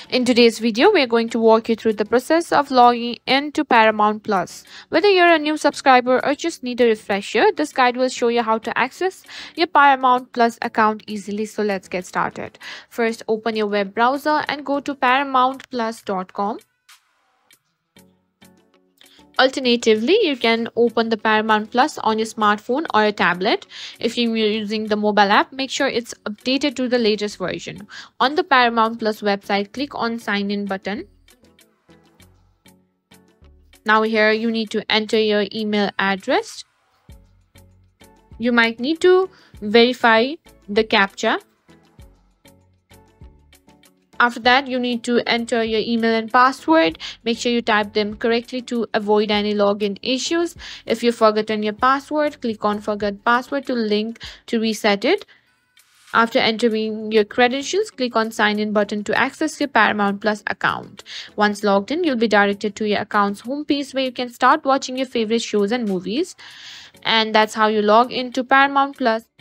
In today's video, we are going to walk you through the process of logging into Paramount Plus. Whether you're a new subscriber or just need a refresher, this guide will show you how to access your Paramount Plus account easily. So let's get started. First, open your web browser and go to paramountplus.com. Alternatively, you can open the Paramount Plus on your smartphone or a tablet. If you're using the mobile app, make sure it's updated to the latest version. On the Paramount Plus website, click on Sign In button. Now here you need to enter your email address. You might need to verify the CAPTCHA. After that, you need to enter your email and password. Make sure you type them correctly to avoid any login issues. If you've forgotten your password, click on Forget Password to link to reset it. After entering your credentials, click on Sign In button to access your Paramount Plus account. Once logged in, you'll be directed to your account's homepage where you can start watching your favorite shows and movies. And that's how you log into Paramount Plus.